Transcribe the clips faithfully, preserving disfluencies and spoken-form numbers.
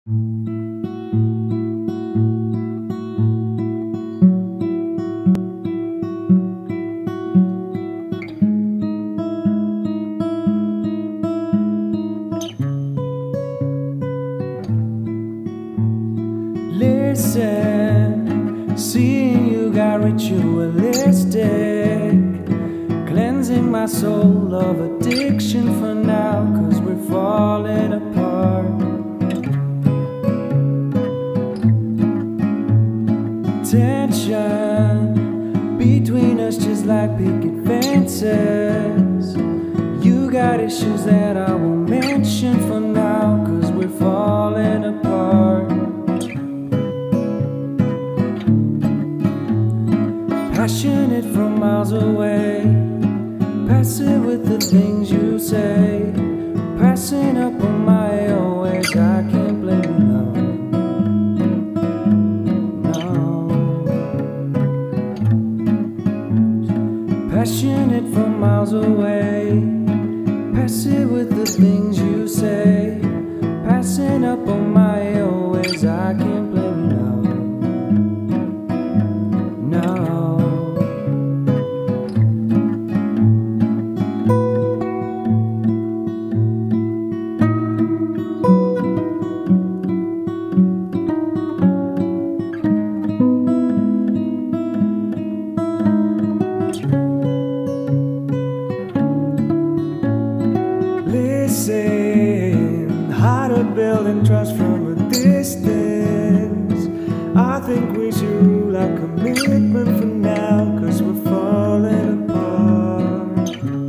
Listen, seeing you got ritualistic, cleansing my soul of addiction for now, 'cause we're falling apart. Tension between us just like picket fences. You got issues that I won't mention for now, 'cause we're falling apart. Passionate from miles away, passive with the things you say, passing up on my always. I can't blame you, no, no. Passionate from miles away, passive with the things you say, passing up on my always. I can't blame you, no, no. Listen, how to build and trust from a distance. I think we should rule our commitment for now, 'cause we're falling apart.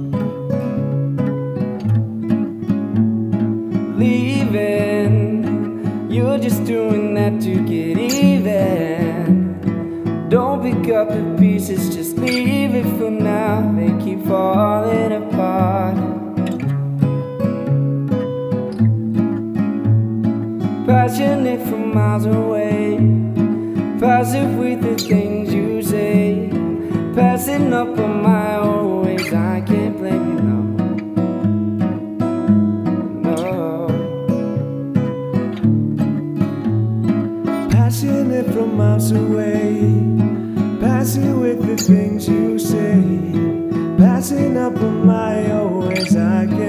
Leaving, you're just doing that to get even. Don't pick up the pieces, just leave it for now. They keep falling apart. Passionate from miles away, passive with the things you say, passing up on my always. I can't blame you, no, no. Passionate from miles away, passive with the things you say, passing up on my always. I can't